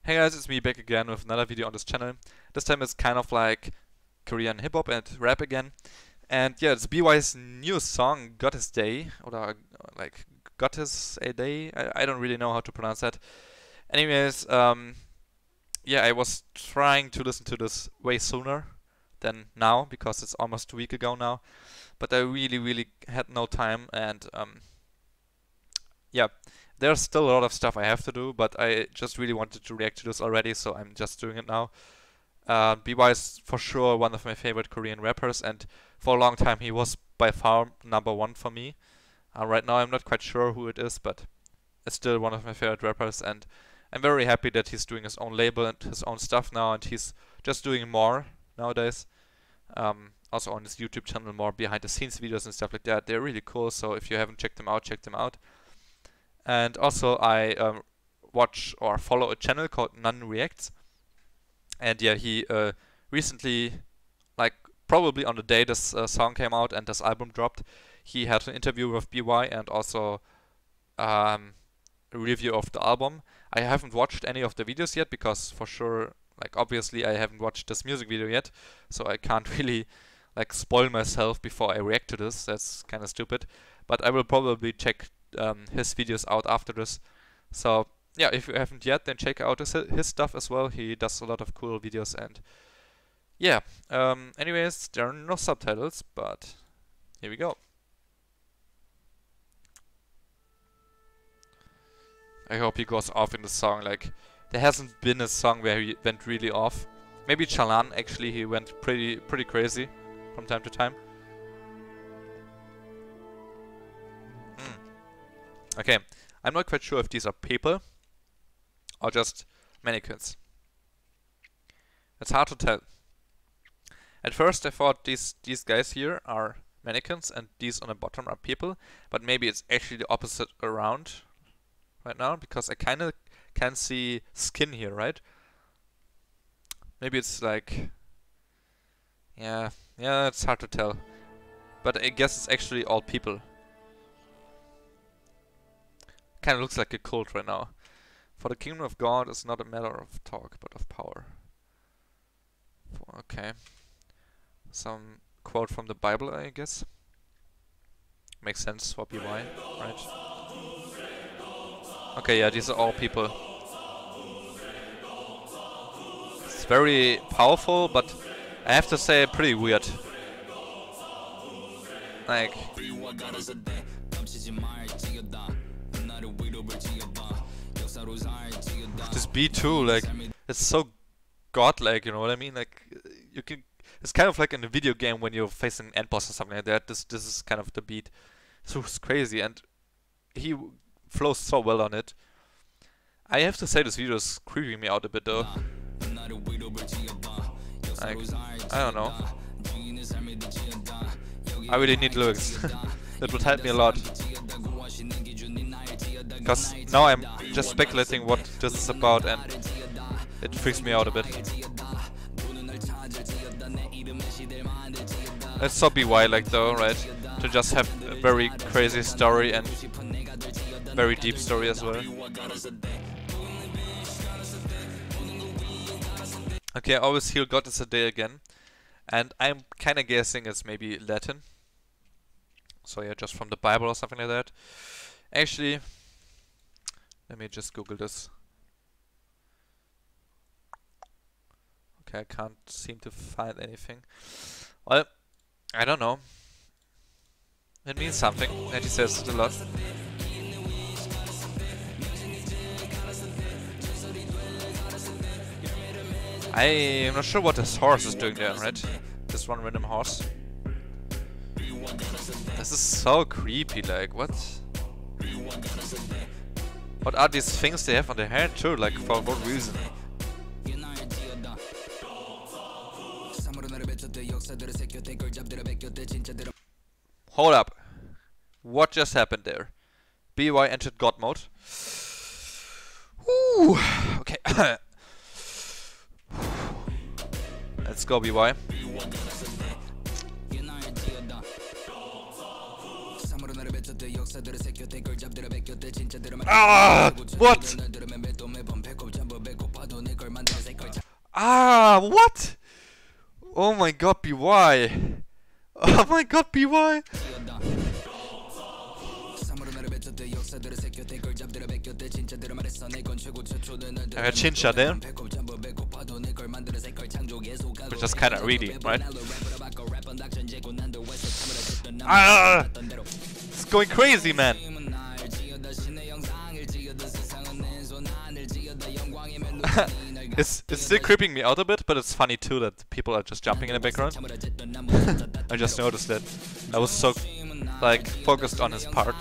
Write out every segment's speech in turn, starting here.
Hey guys, it's me back again with another video on this channel. This time it's kind of like Korean hip-hop and rap again. And yeah, it's BY's new song, Gottes Day, or like Gottes a Day. I don't really know how to pronounce that. Anyways, yeah, I was trying to listen to this way sooner than now because it's almost a week ago now. But I really had no time and yeah, there's still a lot of stuff I have to do, but I just really wanted to react to this already, so I'm just doing it now. BY is for sure one of my favorite Korean rappers, and for a long time he was by far #1 for me. Right now I'm not quite sure who it is, but it's still one of my favorite rappers, and I'm very happy that he's doing his own label and his own stuff now, and he's just doing more nowadays. Also on his YouTube channel, more behind the scenes videos and stuff like that. They're really cool, so if you haven't checked them out, check them out. And also I watch or follow a channel called None Reacts. And yeah, he recently, like probably on the day this song came out and this album dropped, he had an interview with BY and also a review of the album. I haven't watched any of the videos yet because for sure, like obviously I haven't watched this music video yet, so I can't really like spoil myself before I react to this. That's kind of stupid. But I will probably check his videos out after this. So yeah, if you haven't yet, then check out his stuff as well. He does a lot of cool videos and yeah. Anyways, there are no subtitles, but here we go. I hope he goes off in the song. Like, there hasn't been a song where he went really off. Maybe Chalan, actually, he went pretty crazy from time to time. Okay, I'm not quite sure if these are people or just mannequins. It's hard to tell. At first I thought these guys here are mannequins and these on the bottom are people, but maybe it's actually the opposite around right now because I kind of can see skin here, right? Maybe it's like, yeah, it's hard to tell. But I guess it's actually all people. Kind of looks like a cult right now. For the kingdom of God is not a matter of talk, but of power. Okay. Some quote from the Bible, I guess. Makes sense for BY, right? Okay, yeah, these are all people. It's very powerful, but I have to say pretty weird. Like, this beat too, like, it's so godlike, you know what I mean? Like, you can, it's kind of like in a video game when you're facing an end boss or something like that. This is kind of the beat. So it's crazy, and he flows so well on it. I have to say this video is creeping me out a bit though. Like, I don't know. I really need lyrics. That would help me a lot. Because now I'm just speculating what this is about and it freaks me out a bit. It's so BY like though, right? To just have a very crazy story and very deep story as well. Okay, I always hear Gottes a Day again. And I'm kinda guessing it's maybe Latin. So yeah, just from the Bible or something like that. Actually, let me just Google this. Okay, I can't seem to find anything. Well, I don't know. It means something, and he says it a lot. I'm not sure what this horse is doing there, right? This one random horse. This is so creepy, like, what? What are these things they have on their hand too, like, for what reason? Hold up. What just happened there? BY entered God mode. Ooh, okay. Let's go, BY. Ah, what? Ah, what? Oh my god, BY. Oh my god, BY. Chincha there. Which is kinda really, right? Ah! It's going crazy, man. It's still creeping me out a bit, but it's funny too that people are just jumping in the background. I just noticed that. I was so like focused on his part.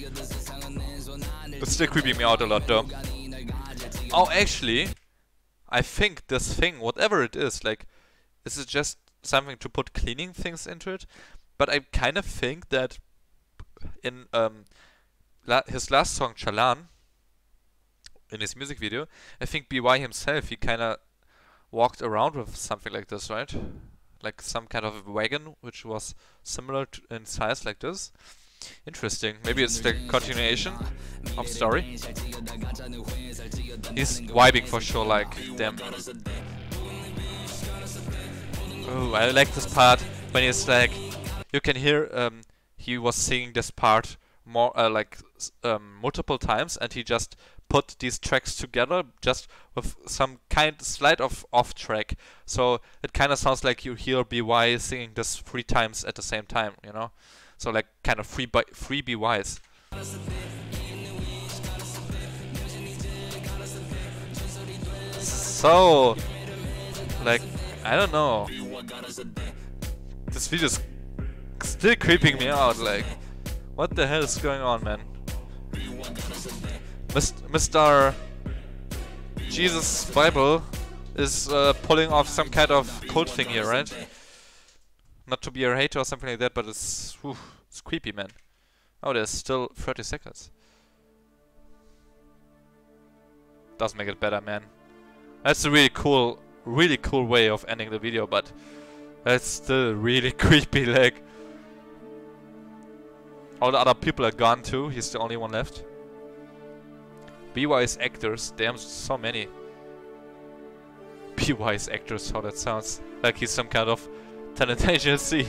It's still creeping me out a lot though. Oh, actually, I think this thing, whatever it is, like, this is just something to put cleaning things into it. But I kind of think that in his last song, Chalan, in his music video, I think BY himself, he kind of walked around with something like this, right? Like some kind of wagon, which was similar in size like this. Interesting. Maybe it's the continuation of story. He's vibing for sure, like, damn. Oh, I like this part when he's like, you can hear he was singing this part more multiple times, and he just put these tracks together just with some kind slight of off track. So it kind of sounds like you hear BY singing this 3 times at the same time, you know? So like kind of free BYs. So, like, I don't know. This video is still creeping me out, like, what the hell is going on, man? Mr. Jesus Bible is pulling off some kind of cult thing here, right? Not to be a hater or something like that, but it's creepy, man. Oh, there's still 30 seconds. Doesn't make it better, man. That's a really cool way of ending the video, but that's still really creepy, like. All the other people are gone too, he's the only one left. BY's actors, damn, so many. BY's actors, how that sounds. Like he's some kind of talent agency.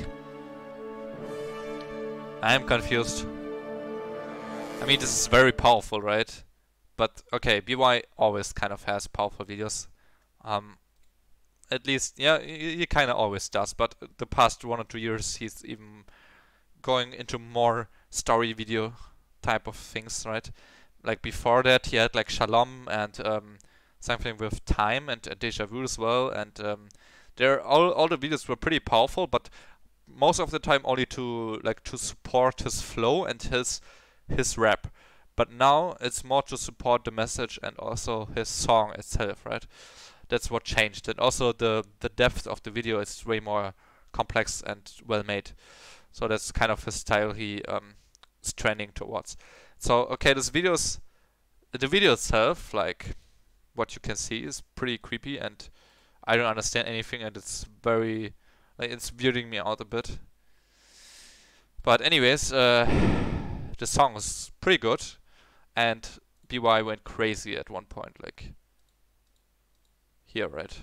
I'm confused. I mean, this is very powerful, right? But, okay, BY always kind of has powerful videos. At least, yeah, he kind of always does, but the past 1 or 2 years he's even going into more story video type of things, right? Like before that he had like Shalom and something with Time and Deja Vu as well, and all the videos were pretty powerful, but most of the time only to support his flow and his rap. But now it's more to support the message and also his song itself, right? That's what changed. And also the depth of the video is way more complex and well made. So that's kind of his style he is trending towards. So okay, the video itself, like what you can see, is pretty creepy, and I don't understand anything, and it's very, like, it's weirding me out a bit. But anyways, the song was pretty good, and BY went crazy at one point, like here, right?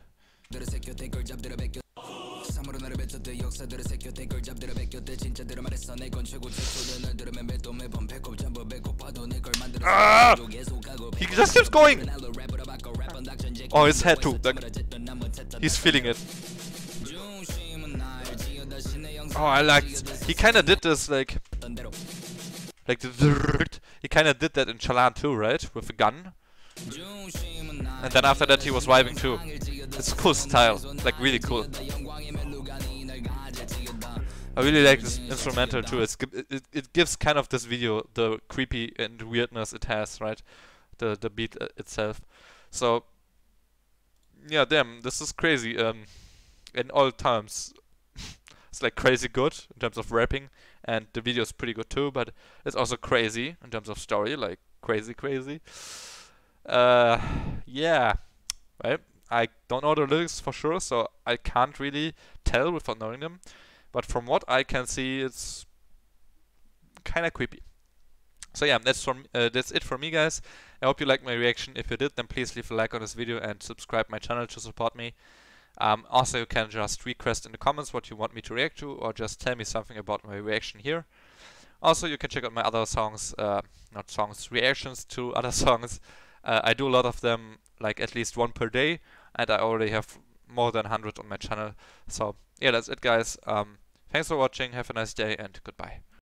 Ah! He just keeps going! Oh, his head too. Like, he's feeling it. Oh, I liked. He kind of did this like he kind of did that in Chalan too, right? With a gun. And then after that he was vibing too. It's a cool style, like really cool. I really like this instrumental too. It gives kind of this video the creepy and weirdness it has, right? The beat itself. So yeah, damn, this is crazy. In all terms, it's like crazy good in terms of rapping, and the video is pretty good too. But it's also crazy in terms of story, like crazy. Yeah, right. I don't know the lyrics for sure, so I can't really tell without knowing them. But from what I can see, it's kind of creepy. So yeah, that's it for me, guys. I hope you liked my reaction. If you did, then please leave a like on this video and subscribe my channel to support me. Also, you can just request in the comments what you want me to react to, or just tell me something about my reaction here. Also, you can check out my other songs, not songs, reactions to other songs. I do a lot of them, like at least one per day, and I already have more than 100 on my channel. So yeah, that's it, guys. Thanks for watching, have a nice day, and goodbye.